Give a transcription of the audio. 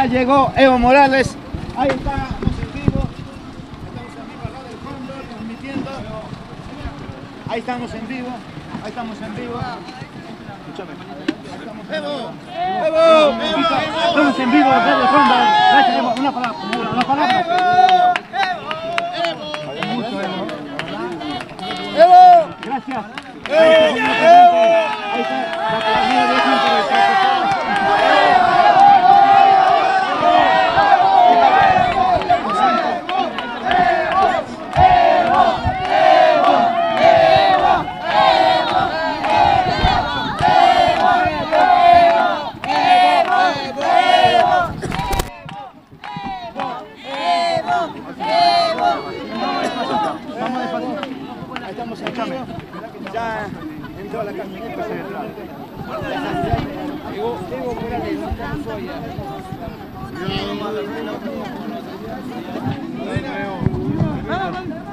llegó Evo Morales. Ahí estamos en vivo. Estamos en vivo al lado del Cóndor, transmitiendo. Ahí estamos en vivo. Ahí estamos en vivo. Escúchame. ¡Evo! ¡Evo! Estamos en vivo desde el Cóndor. Gracias, Evo. Una palabra. ¡Evo! Gracias. Ahí está la palabra de Ahí estamos en cambio. Ya entró a la camioneta. Evo Morales.